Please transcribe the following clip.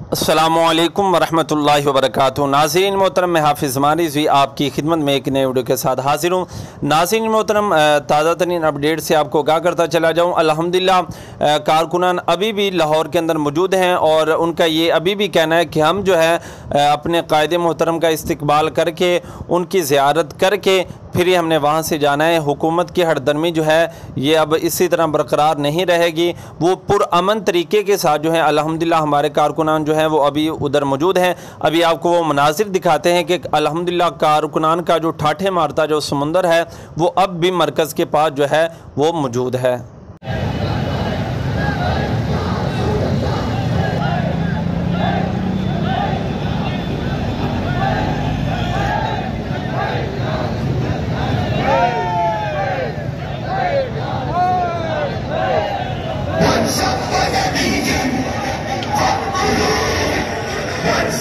अस्सलामुअलैकुम वरहमतुल्लाहि वबरकातुहू। नाज़रीन मोहतरम, मैं हाफिज़ मारिज़ भी आपकी खिदमत में एक नए वीडियो के साथ हाजिर हूँ। नाज़रीन मोहतरम, ताज़ा तरीन अपडेट से आपको आगाह करता चला जाऊँ। अल्हम्दुलिल्लाह कारकुनान अभी भी लाहौर के अंदर मौजूद हैं और उनका ये अभी भी कहना है कि हम जो है अपने कायदे मोहतरम का इस्तकबाल करके उनकी ज़ियारत करके फिर ही हमने वहाँ से जाना है। हुकूमत की हरदर्मी जो है ये अब इसी तरह बरकरार नहीं रहेगी। वो पुरअमन तरीके के साथ जो है अल्हम्दुलिल्लाह हमारे कारकुनान जो हैं वो अभी उधर मौजूद हैं। अभी आपको वो मनाजिर दिखाते हैं कि अल्हम्दुलिल्लाह कारकुनान का जो ठाठे मारता जो समुंदर है वो अब भी मरकज़ के पास जो है वो मौजूद है। Once up for the Legion, up to you. Once